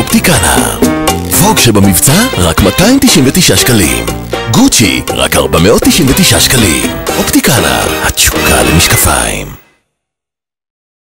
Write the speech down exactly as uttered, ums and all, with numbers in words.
אופטיקנה. ווג שבמבצע רק מאתיים תשעים ותשעה שקלים. גוצ'י רק ארבע מאות תשעים ותשעה שקלים. אופטיקנה, התשוקה למשקפיים.